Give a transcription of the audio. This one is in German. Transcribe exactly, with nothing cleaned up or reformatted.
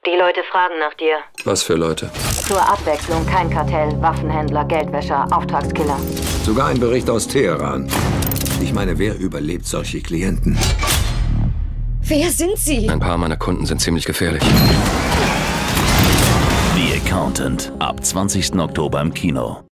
Die Leute fragen nach dir. Was für Leute? Zur Abwechslung kein Kartell, Waffenhändler, Geldwäscher, Auftragskiller. Sogar ein Bericht aus Teheran. Ich meine, wer überlebt solche Klienten? Wer sind Sie? Ein paar meiner Kunden sind ziemlich gefährlich. The Accountant. Ab zwanzigsten Oktober im Kino.